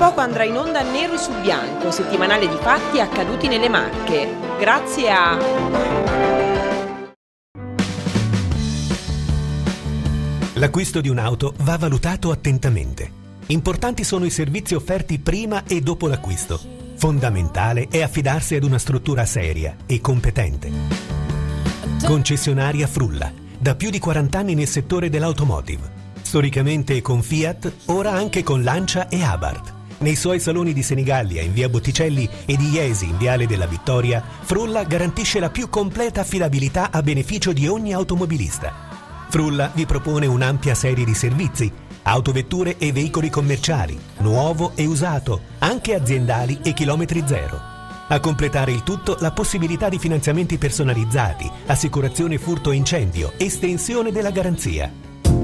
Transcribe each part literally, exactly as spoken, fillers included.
poco andrà in onda Nero su Bianco, settimanale di fatti accaduti nelle Marche. Grazie a... L'acquisto di un'auto va valutato attentamente. Importanti sono i servizi offerti prima e dopo l'acquisto. Fondamentale è affidarsi ad una struttura seria e competente. Concessionaria Frulla, da più di quaranta anni nel settore dell'automotive. Storicamente con Fiat, ora anche con Lancia e Abarth. Nei suoi saloni di Senigallia in via Botticelli e di Jesi in viale della Vittoria, Frulla garantisce la più completa affidabilità a beneficio di ogni automobilista. Frulla vi propone un'ampia serie di servizi, autovetture e veicoli commerciali, nuovo e usato, anche aziendali e chilometri zero. A completare il tutto la possibilità di finanziamenti personalizzati, assicurazione furto e incendio, estensione della garanzia.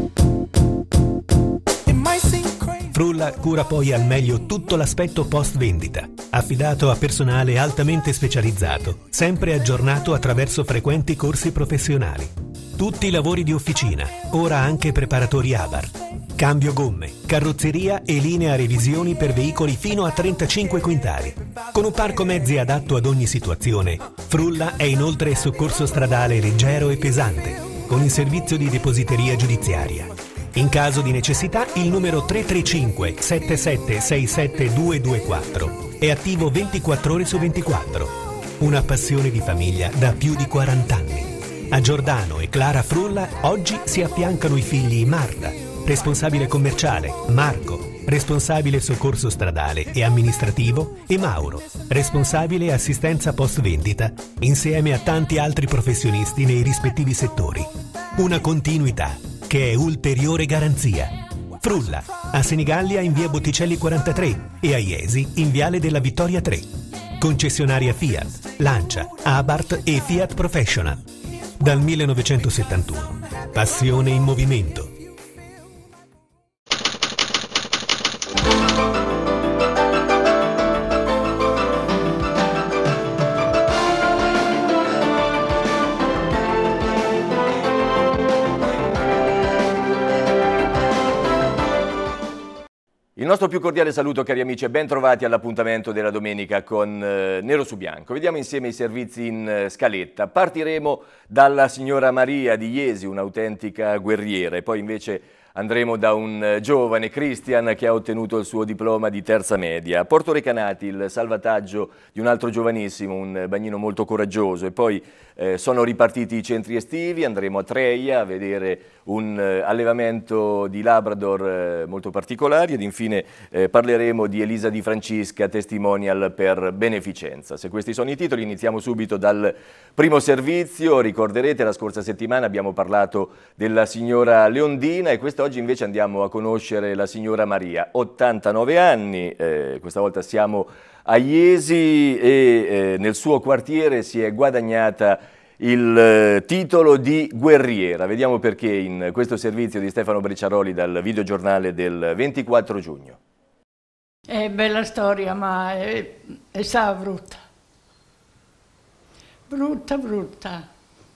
Frulla cura poi al meglio tutto l'aspetto post vendita, affidato a personale altamente specializzato, sempre aggiornato attraverso frequenti corsi professionali. Tutti i lavori di officina, ora anche preparatori Abarth. Cambio gomme, carrozzeria e linea revisioni per veicoli fino a trentacinque quintali. Con un parco mezzi adatto ad ogni situazione, Frulla è inoltre soccorso stradale leggero e pesante, con il servizio di depositeria giudiziaria. In caso di necessità, il numero tre tre cinque sette sette sei sette due due quattro è attivo ventiquattro ore su ventiquattro. Una passione di famiglia da più di quaranta anni. A Giordano e Clara Frulla oggi si affiancano i figli Marta, responsabile commerciale, Marco, responsabile soccorso stradale e amministrativo, e Mauro, responsabile assistenza post vendita, insieme a tanti altri professionisti nei rispettivi settori. Una continuità che è ulteriore garanzia. Frulla, a Senigallia in via Botticelli quarantatré e a Jesi in viale della Vittoria tre. Concessionaria Fiat, Lancia, Abarth e Fiat Professional. Dal millenovecentosettantuno. Passione in movimento. Il nostro più cordiale saluto, cari amici, e ben trovati all'appuntamento della domenica con eh, Nero su Bianco. Vediamo insieme i servizi in eh, scaletta. Partiremo dalla signora Maria di Jesi, un'autentica guerriera, e poi invece andremo da un eh, giovane, Christian, che ha ottenuto il suo diploma di terza media. A Porto Recanati il salvataggio di un altro giovanissimo, un bagnino molto coraggioso, e poi eh, sono ripartiti i centri estivi. Andremo a Treia a vedere un eh, allevamento di Labrador eh, molto particolari, ed infine eh, parleremo di Elisa Di Francisca, testimonial per beneficenza. Se questi sono i titoli, iniziamo subito dal primo servizio. Ricorderete, la scorsa settimana abbiamo parlato della signora Leondina, e quest'oggi invece andiamo a conoscere la signora Maria, ottantanove anni, eh, questa volta siamo a Jesi, e eh, nel suo quartiere si è guadagnata il eh, titolo di guerriera. Vediamo perché in questo servizio di Stefano Brecciaroli dal videogiornale del ventiquattro giugno. È bella storia, ma è, è sa brutta. Brutta, brutta.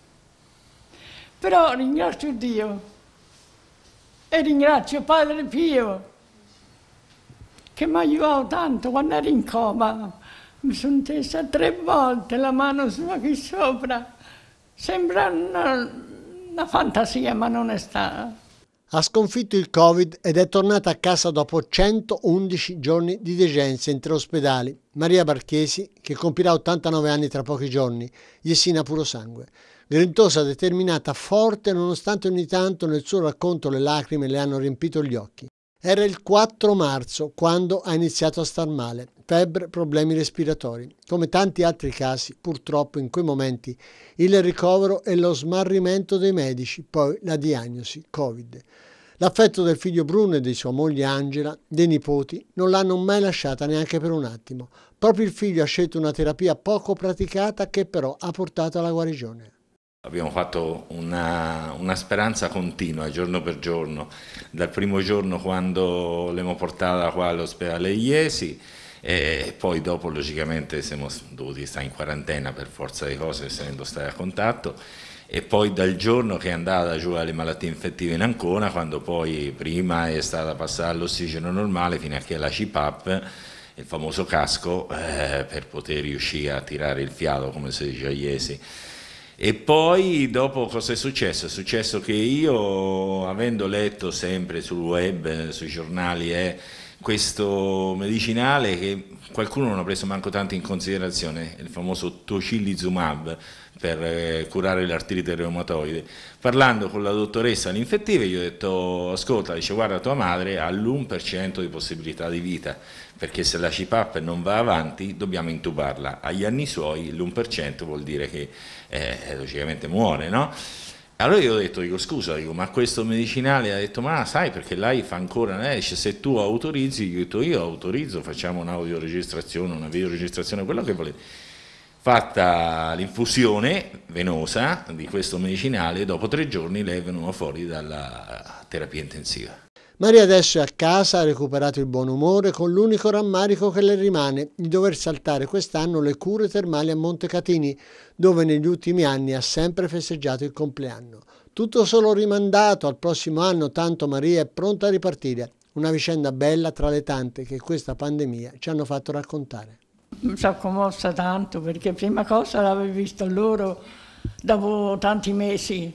Però ringrazio Dio e ringrazio Padre Pio, che mi ha aiutato tanto quando ero in coma. Mi sono tesa tre volte la mano sua qui sopra. Sembra una, una fantasia, ma non è stata. Ha sconfitto il Covid ed è tornata a casa dopo centoundici giorni di degenza in tre ospedali. Maria Barchesi, che compirà ottantanove anni tra pochi giorni, Jessina puro sangue. Grintosa, determinata, forte, nonostante ogni tanto nel suo racconto le lacrime le hanno riempito gli occhi. Era il quattro marzo quando ha iniziato a star male. Febbre, problemi respiratori. Come tanti altri casi, purtroppo in quei momenti il ricovero e lo smarrimento dei medici, poi la diagnosi Covid. L'affetto del figlio Bruno e di sua moglie Angela, dei nipoti, non l'hanno mai lasciata neanche per un attimo. Proprio il figlio ha scelto una terapia poco praticata che però ha portato alla guarigione. Abbiamo fatto una, una speranza continua, giorno per giorno, dal primo giorno quando l'abbiamo portata qua all'ospedale Jesi, e poi dopo logicamente siamo dovuti stare in quarantena per forza di cose, essendo stati a contatto, e poi dal giorno che è andata giù alle malattie infettive in Ancona, quando poi prima è stata passata all'ossigeno normale fino a che la C PAP, il famoso casco, eh, per poter riuscire a tirare il fiato, come si dice a Iesi. E poi dopo cosa è successo? È successo che io, avendo letto sempre sul web, sui giornali, è questo medicinale che qualcuno non ha preso manco tanto in considerazione, il famoso tocilizumab, per eh, curare l'artrite reumatoide. Parlando con la dottoressa all'infettiva gli ho detto: ascolta, dice, guarda, tua madre ha l'uno per cento di possibilità di vita, perché se la C PAP non va avanti dobbiamo intubarla. Agli anni suoi l'uno per cento vuol dire che eh, logicamente muore, no? Allora io ho detto, dico, scusa, dico, ma questo medicinale, ha detto, ma sai, perché lei fa ancora, eh, dice, se tu autorizzi, io ho detto, io autorizzo, facciamo un'audioregistrazione, una videoregistrazione, quello che volete. Fatta l'infusione venosa di questo medicinale, dopo tre giorni lei è venuta fuori dalla terapia intensiva. Maria adesso è a casa, ha recuperato il buon umore, con l'unico rammarico che le rimane di dover saltare quest'anno le cure termali a Montecatini, dove negli ultimi anni ha sempre festeggiato il compleanno. Tutto solo rimandato al prossimo anno, tanto Maria è pronta a ripartire. Una vicenda bella tra le tante che questa pandemia ci hanno fatto raccontare. Mi sono commossa tanto perché prima cosa l'avevo visto loro dopo tanti mesi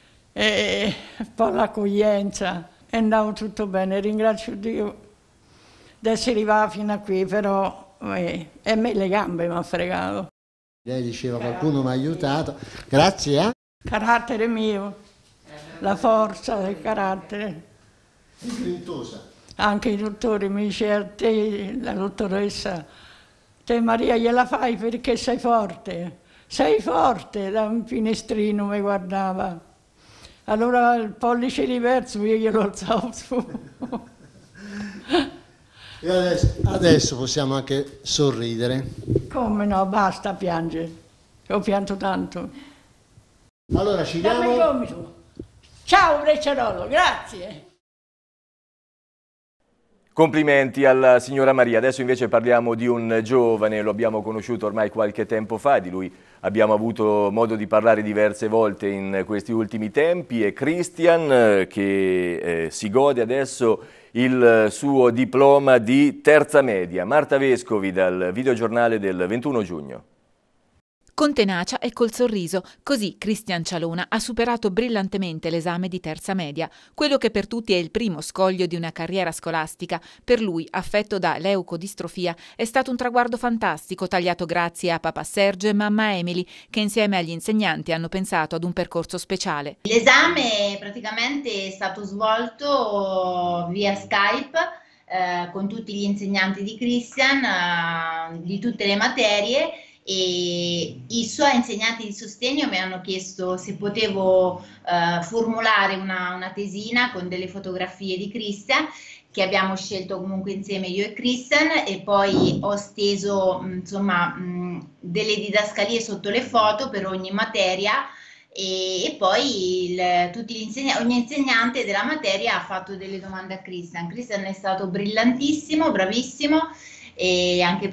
e poi l'accoglienza è andato tutto bene, ringrazio Dio di essere arrivata fino a qui, però eh, e me le gambe mi ha fregato. Lei diceva qualcuno mi ha aiutato, grazie a... Carattere mio, la forza del carattere. Grintosa. Anche i dottori mi dicevano, a te, la dottoressa, te Maria gliela fai perché sei forte, sei forte, da un finestrino mi guardava. Allora il pollice riverso io glielo alzavo su. E adesso, adesso possiamo anche sorridere. Come no, basta piangere, ho pianto tanto. Allora ci Dammi il diamo... gomito. Ciao Brecciarolo, grazie. Complimenti alla signora Maria. Adesso invece parliamo di un giovane, lo abbiamo conosciuto ormai qualche tempo fa, di lui abbiamo avuto modo di parlare diverse volte in questi ultimi tempi, è Christian che eh, si gode adesso il suo diploma di terza media. Marta Vescovi dal videogiornale del ventuno giugno. Con tenacia e col sorriso, così Christian Cialona ha superato brillantemente l'esame di terza media, quello che per tutti è il primo scoglio di una carriera scolastica. Per lui, affetto da leucodistrofia, è stato un traguardo fantastico, tagliato grazie a papà Sergio e mamma Emily, che insieme agli insegnanti hanno pensato ad un percorso speciale. L'esame praticamente è stato svolto via Skype eh, con tutti gli insegnanti di Christian, eh, di tutte le materie, e i suoi insegnanti di sostegno mi hanno chiesto se potevo eh, formulare una, una tesina con delle fotografie di Christian, che abbiamo scelto comunque insieme io e Christian, e poi ho steso insomma mh, delle didascalie sotto le foto per ogni materia, e, e poi il, tutti gli insegna- ogni insegnante della materia ha fatto delle domande a Christian. Christian è stato brillantissimo, bravissimo, e anche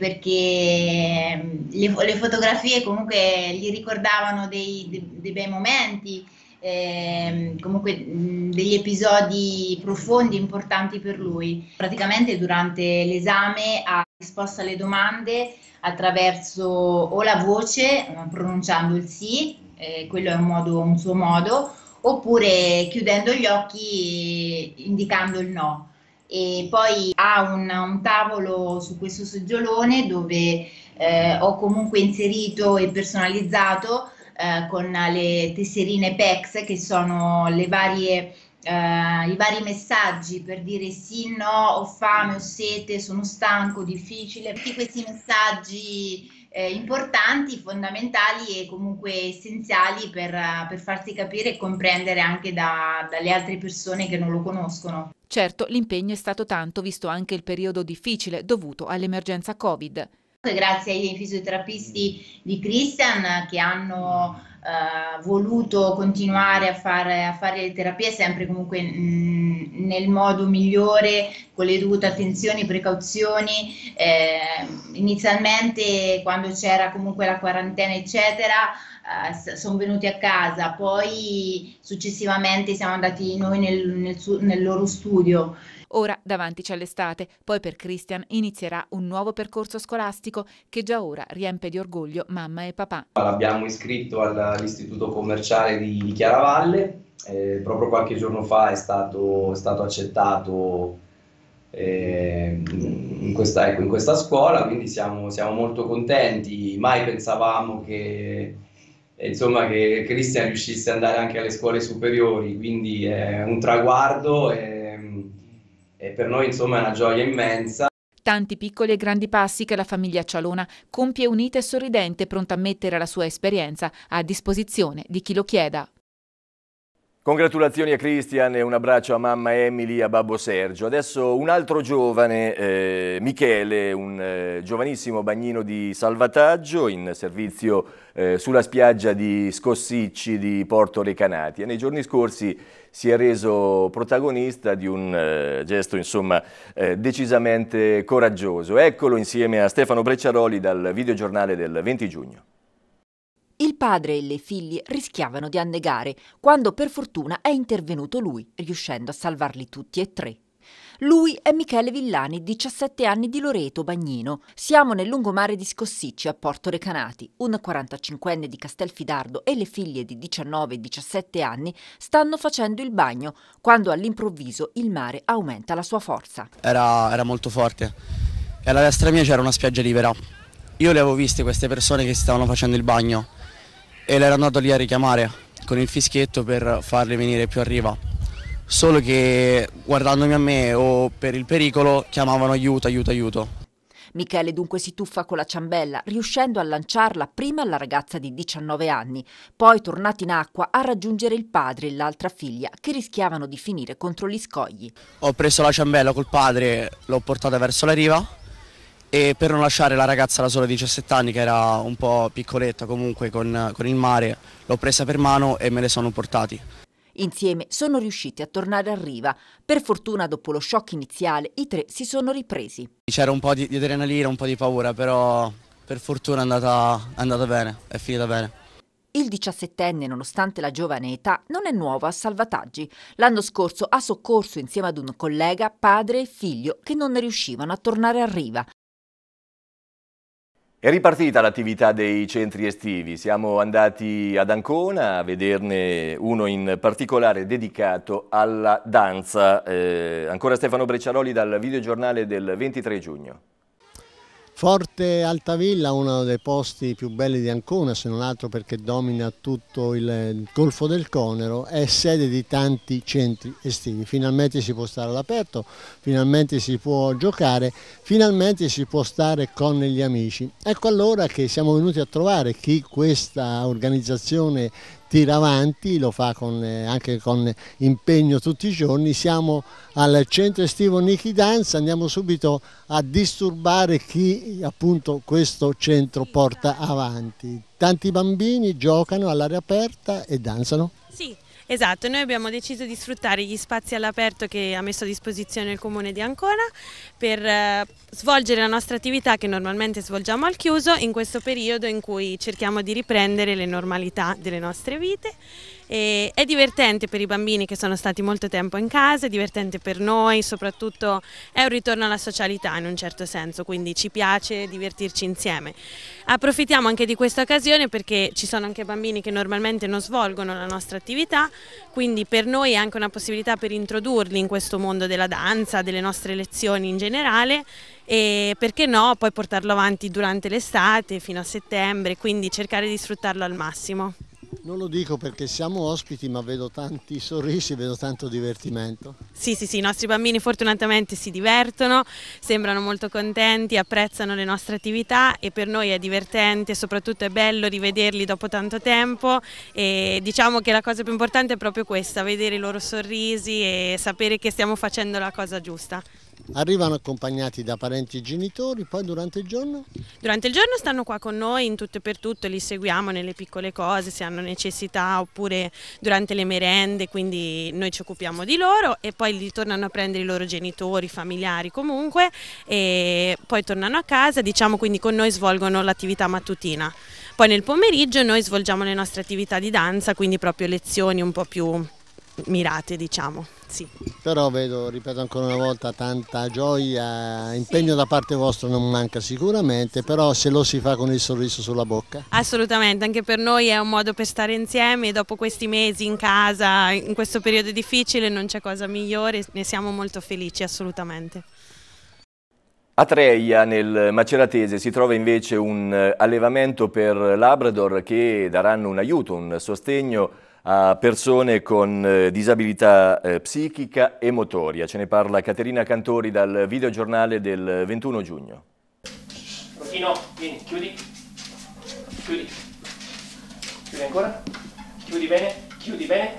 perché le, le fotografie comunque gli ricordavano dei, dei, dei bei momenti, eh, comunque mh, degli episodi profondi, importanti per lui. Praticamente durante l'esame ha risposto alle domande attraverso o la voce, pronunciando il sì, eh, quello è un, modo, un suo modo, oppure chiudendo gli occhi indicando il no. E poi ha un, un tavolo su questo seggiolone dove eh, ho comunque inserito e personalizzato eh, con le tesserine P E X, che sono le varie, eh, i vari messaggi per dire sì, no, ho fame, ho sete, sono stanco, difficile. Tutti questi messaggi eh, importanti, fondamentali e comunque essenziali per, per farsi capire e comprendere anche da, dalle altre persone che non lo conoscono. Certo, l'impegno è stato tanto, visto anche il periodo difficile dovuto all'emergenza Covid. Grazie ai fisioterapisti di Christian che hanno eh, voluto continuare a fare, a fare le terapie sempre comunque mh, nel modo migliore con le dovute attenzioni, precauzioni. Eh, inizialmente, quando c'era comunque la quarantena eccetera, eh, sono venuti a casa, poi successivamente siamo andati noi nel, nel, su, nel loro studio. Ora davanti c'è l'estate, poi per Christian inizierà un nuovo percorso scolastico che già ora riempie di orgoglio mamma e papà. L'abbiamo iscritto all'istituto commerciale di Chiaravalle, eh, proprio qualche giorno fa è stato, è stato accettato eh, in, questa, ecco, in questa scuola, quindi siamo, siamo molto contenti. Mai pensavamo che, insomma, che Christian riuscisse ad andare anche alle scuole superiori, quindi è un traguardo e, e per noi insomma è una gioia immensa. Tanti piccoli e grandi passi che la famiglia Cialona compie unita e sorridente, pronta a mettere la sua esperienza a disposizione di chi lo chieda. Congratulazioni a Christian e un abbraccio a mamma Emily e a babbo Sergio. Adesso un altro giovane, eh, Michele, un eh, giovanissimo bagnino di salvataggio in servizio eh, sulla spiaggia di Scossicci di Porto Recanati, e nei giorni scorsi si è reso protagonista di un eh, gesto insomma eh, decisamente coraggioso. Eccolo insieme a Stefano Brecciaroli dal videogiornale del venti giugno. Il padre e le figlie rischiavano di annegare, quando per fortuna è intervenuto lui, riuscendo a salvarli tutti e tre. Lui è Michele Villani, diciassette anni, di Loreto, Bagnino. Siamo nel lungomare di Scossicci a Porto Recanati. Un quarantacinquenne di Castelfidardo e le figlie di diciannove e diciassette anni stanno facendo il bagno, quando all'improvviso il mare aumenta la sua forza. Era, era molto forte e alla destra mia c'era una spiaggia libera. Io le avevo viste queste persone che stavano facendo il bagno e l'ero andato lì a richiamare con il fischietto per farle venire più a riva. Solo che guardandomi a me o per il pericolo chiamavano aiuto, aiuto, aiuto. Michele dunque si tuffa con la ciambella, riuscendo a lanciarla prima alla ragazza di diciannove anni, poi tornato in acqua a raggiungere il padre e l'altra figlia che rischiavano di finire contro gli scogli. Ho preso la ciambella col padre, l'ho portata verso la riva e per non lasciare la ragazza da sola, diciassette anni, che era un po' piccoletta comunque con, con il mare, l'ho presa per mano e me le sono portati. Insieme sono riusciti a tornare a riva. Per fortuna, dopo lo shock iniziale, i tre si sono ripresi. C'era un po' di, di adrenalina, un po' di paura, però per fortuna è andata, è andata bene, è finita bene. Il diciassettenne, nonostante la giovane età, non è nuovo a salvataggi. L'anno scorso ha soccorso insieme ad un collega padre e figlio che non riuscivano a tornare a riva. È ripartita l'attività dei centri estivi, siamo andati ad Ancona a vederne uno in particolare dedicato alla danza. Eh, ancora Stefano Brecciaroli dal videogiornale del ventitré giugno. Forte Altavilla, uno dei posti più belli di Ancona, se non altro perché domina tutto il Golfo del Conero, è sede di tanti centri estivi. Finalmente si può stare all'aperto, finalmente si può giocare, finalmente si può stare con gli amici. Ecco allora che siamo venuti a trovare chi questa organizzazione tira avanti, lo fa con, eh, anche con impegno tutti i giorni. Siamo al centro estivo Niki Dance, andiamo subito a disturbare chi appunto questo centro porta avanti. Tanti bambini giocano all'aria aperta e danzano? Sì. Esatto, noi abbiamo deciso di sfruttare gli spazi all'aperto che ha messo a disposizione il Comune di Ancona per eh, svolgere la nostra attività che normalmente svolgiamo al chiuso in questo periodo in cui cerchiamo di riprendere le normalità delle nostre vite. E è divertente per i bambini che sono stati molto tempo in casa, è divertente per noi, soprattutto è un ritorno alla socialità in un certo senso, quindi ci piace divertirci insieme. Approfittiamo anche di questa occasione perché ci sono anche bambini che normalmente non svolgono la nostra attività, quindi per noi è anche una possibilità per introdurli in questo mondo della danza, delle nostre lezioni in generale, e perché no poi portarlo avanti durante l'estate fino a settembre, quindi cercare di sfruttarlo al massimo. Non lo dico perché siamo ospiti, ma vedo tanti sorrisi, vedo tanto divertimento. Sì, sì, sì, i nostri bambini fortunatamente si divertono, sembrano molto contenti, apprezzano le nostre attività e per noi è divertente, soprattutto è bello rivederli dopo tanto tempo e diciamo che la cosa più importante è proprio questa, vedere i loro sorrisi e sapere che stiamo facendo la cosa giusta. Arrivano accompagnati da parenti e genitori, poi durante il giorno? Durante il giorno stanno qua con noi in tutto e per tutto, li seguiamo nelle piccole cose, se hanno necessità, oppure durante le merende, quindi noi ci occupiamo di loro e poi li tornano a prendere i loro genitori, familiari comunque, e poi tornano a casa, diciamo, quindi con noi svolgono l'attività mattutina. Poi nel pomeriggio noi svolgiamo le nostre attività di danza, quindi proprio lezioni un po' più mirate, diciamo, sì. Però vedo, ripeto ancora una volta, tanta gioia, impegno sì. Da parte vostra non manca sicuramente, però se lo si fa con il sorriso sulla bocca. Assolutamente, anche per noi è un modo per stare insieme, dopo questi mesi in casa, in questo periodo difficile, non c'è cosa migliore, ne siamo molto felici, assolutamente. A Treia, nel Maceratese, si trova invece un allevamento per Labrador che daranno un aiuto, un sostegno a persone con disabilità eh, psichica e motoria. Ce ne parla Caterina Cantori dal videogiornale del ventuno giugno. Rocchino, vieni, chiudi, chiudi, chiudi ancora, chiudi bene, chiudi bene,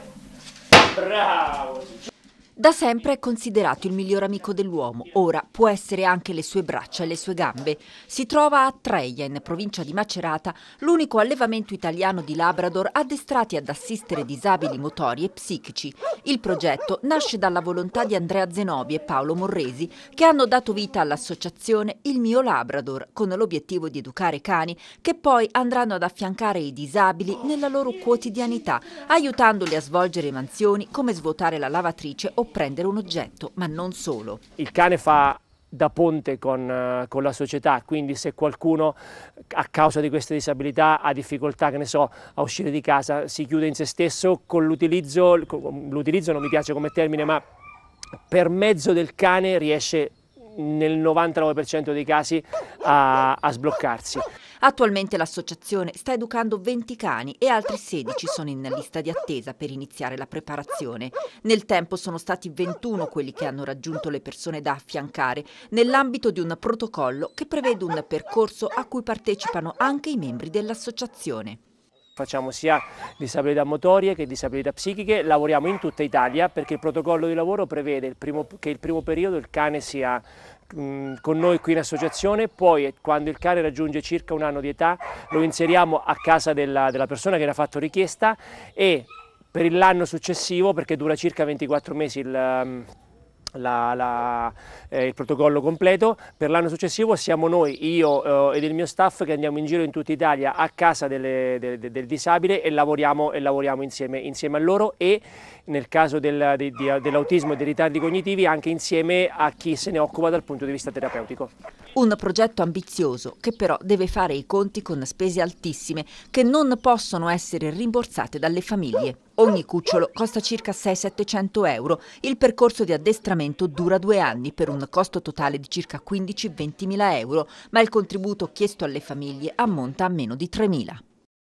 bravo! Da sempre è considerato il miglior amico dell'uomo, ora può essere anche le sue braccia e le sue gambe. Si trova a Treia, in provincia di Macerata, l'unico allevamento italiano di Labrador addestrati ad assistere disabili motori e psichici. Il progetto nasce dalla volontà di Andrea Zenobi e Paolo Morresi, che hanno dato vita all'associazione Il Mio Labrador, con l'obiettivo di educare cani che poi andranno ad affiancare i disabili nella loro quotidianità, aiutandoli a svolgere mansioni come svuotare la lavatrice o prendere un oggetto, ma non solo. Il cane fa da ponte con, con la società, quindi se qualcuno a causa di queste disabilità ha difficoltà, che ne so, a uscire di casa, si chiude in se stesso, con l'utilizzo, l'utilizzo non mi piace come termine, ma per mezzo del cane riesce nel novantanove per cento dei casi a, a sbloccarsi. Attualmente l'associazione sta educando venti cani e altri sedici sono in lista di attesa per iniziare la preparazione. Nel tempo sono stati ventuno quelli che hanno raggiunto le persone da affiancare nell'ambito di un protocollo che prevede un percorso a cui partecipano anche i membri dell'associazione. Facciamo sia disabilità motorie che disabilità psichiche, lavoriamo in tutta Italia perché il protocollo di lavoro prevede il primo, che il primo periodo il cane sia mh, con noi qui in associazione, poi quando il cane raggiunge circa un anno di età lo inseriamo a casa della, della persona che ne ha fatto richiesta e per l'anno successivo, perché dura circa ventiquattro mesi il La, la, eh, il protocollo completo, per l'anno successivo siamo noi, io eh, ed il mio staff, che andiamo in giro in tutta Italia a casa delle, de, de, del disabile e lavoriamo, e lavoriamo insieme, insieme a loro e nel caso del, de, de, dell'autismo e dei ritardi cognitivi anche insieme a chi se ne occupa dal punto di vista terapeutico. Un progetto ambizioso che però deve fare i conti con spese altissime che non possono essere rimborsate dalle famiglie. Ogni cucciolo costa circa seicento settecento euro. Il percorso di addestramento dura due anni per un costo totale di circa quindici ventimila euro, ma il contributo chiesto alle famiglie ammonta a meno di tremila.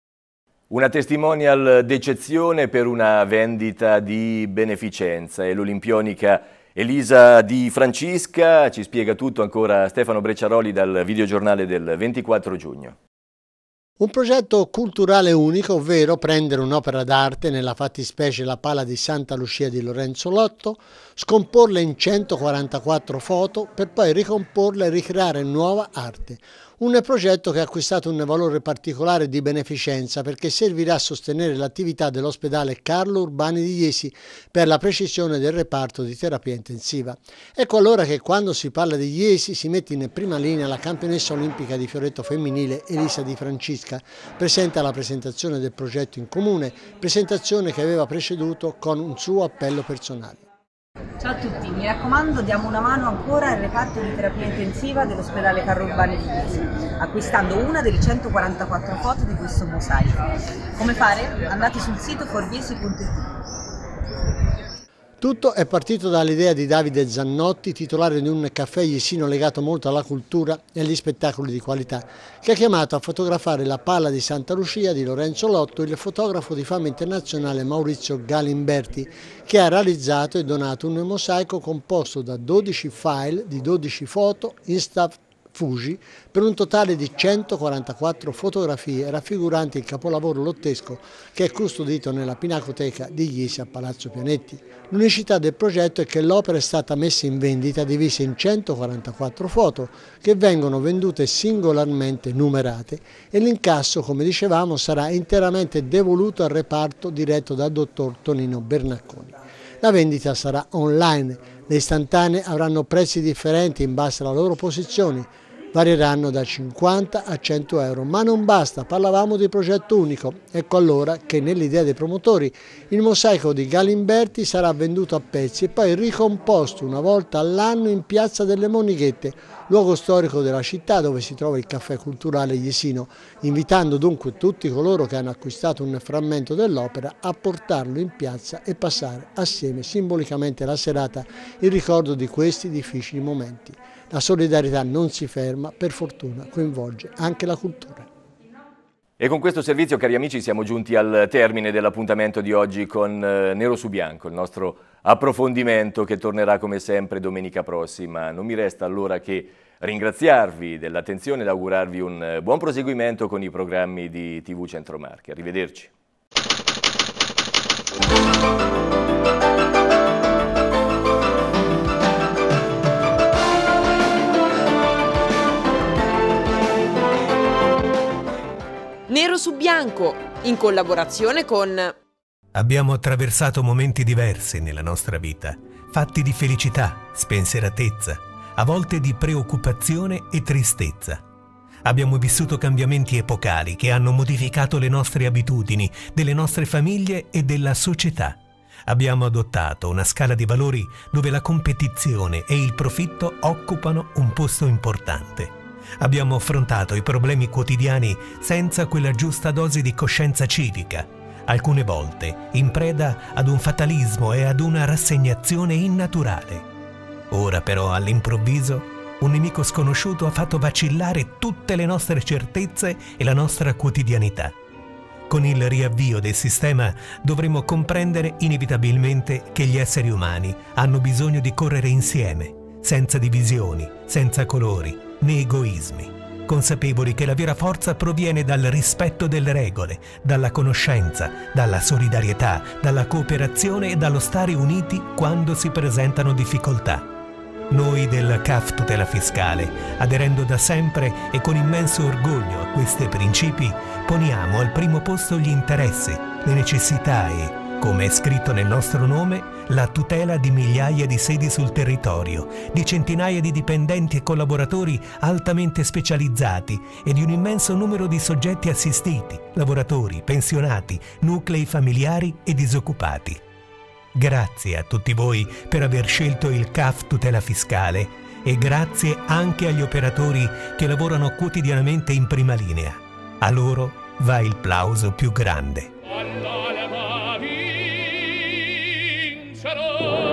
Una testimonial d'eccezione per una vendita di beneficenza. È l'olimpionica Elisa Di Francisca, ci spiega tutto ancora Stefano Brecciaroli dal videogiornale del ventiquattro giugno. Un progetto culturale unico, ovvero prendere un'opera d'arte, nella fattispecie la Pala di Santa Lucia di Lorenzo Lotto, scomporla in centoquarantaquattro foto per poi ricomporla e ricreare nuova arte. Un progetto che ha acquistato un valore particolare di beneficenza perché servirà a sostenere l'attività dell'ospedale Carlo Urbani di Iesi per la precisione del reparto di terapia intensiva. Ecco allora che quando si parla di Iesi si mette in prima linea la campionessa olimpica di fioretto femminile Elisa Di Francisca, presente alla presentazione del progetto in comune, presentazione che aveva preceduto con un suo appello personale. Ciao a tutti, mi raccomando diamo una mano ancora al reparto di terapia intensiva dell'ospedale Carlo Urbani di Iesi, acquistando una delle centoquarantaquattro foto di questo mosaico. Come fare? Andate sul sito forviesi punto it. Tutto è partito dall'idea di Davide Zannotti, titolare di un caffè iesino legato molto alla cultura e agli spettacoli di qualità, che ha chiamato a fotografare la Pala di Santa Lucia di Lorenzo Lotto il fotografo di fama internazionale Maurizio Galimberti, che ha realizzato e donato un mosaico composto da dodici file di dodici foto Insta Fuji per un totale di centoquarantaquattro fotografie raffiguranti il capolavoro lottesco che è custodito nella Pinacoteca di Jesi a Palazzo Pianetti. L'unicità del progetto è che l'opera è stata messa in vendita divisa in centoquarantaquattro foto che vengono vendute singolarmente numerate e l'incasso, come dicevamo, sarà interamente devoluto al reparto diretto dal dottor Tonino Bernacconi. La vendita sarà online, le istantanee avranno prezzi differenti in base alla loro posizione, varieranno da cinquanta a cento euro, ma non basta, parlavamo di progetto unico. Ecco allora che nell'idea dei promotori il mosaico di Galimberti sarà venduto a pezzi e poi ricomposto una volta all'anno in Piazza delle Monichette, luogo storico della città dove si trova il caffè culturale jesino, invitando dunque tutti coloro che hanno acquistato un frammento dell'opera a portarlo in piazza e passare assieme simbolicamente la serata in ricordo di questi difficili momenti. La solidarietà non si ferma, per fortuna coinvolge anche la cultura. E con questo servizio, cari amici, siamo giunti al termine dell'appuntamento di oggi con Nero su Bianco, il nostro approfondimento che tornerà come sempre domenica prossima. Non mi resta allora che ringraziarvi dell'attenzione ed augurarvi un buon proseguimento con i programmi di tivù Centro Marche. Arrivederci. Nero su Bianco, in collaborazione con... Abbiamo attraversato momenti diversi nella nostra vita, fatti di felicità, spensieratezza, a volte di preoccupazione e tristezza. Abbiamo vissuto cambiamenti epocali che hanno modificato le nostre abitudini, delle nostre famiglie e della società. Abbiamo adottato una scala di valori dove la competizione e il profitto occupano un posto importante. Abbiamo affrontato i problemi quotidiani senza quella giusta dose di coscienza civica, alcune volte in preda ad un fatalismo e ad una rassegnazione innaturale. Ora però, all'improvviso, un nemico sconosciuto ha fatto vacillare tutte le nostre certezze e la nostra quotidianità. Con il riavvio del sistema dovremo comprendere inevitabilmente che gli esseri umani hanno bisogno di correre insieme, senza divisioni, senza colori, né egoismi, consapevoli che la vera forza proviene dal rispetto delle regole, dalla conoscenza, dalla solidarietà, dalla cooperazione e dallo stare uniti quando si presentano difficoltà. Noi del C A F Tutela Fiscale, aderendo da sempre e con immenso orgoglio a questi principi, poniamo al primo posto gli interessi, le necessità e, come è scritto nel nostro nome, la tutela di migliaia di sedi sul territorio, di centinaia di dipendenti e collaboratori altamente specializzati e di un immenso numero di soggetti assistiti, lavoratori, pensionati, nuclei familiari e disoccupati. Grazie a tutti voi per aver scelto il C A F Tutela Fiscale e grazie anche agli operatori che lavorano quotidianamente in prima linea. A loro va il plauso più grande. Sarò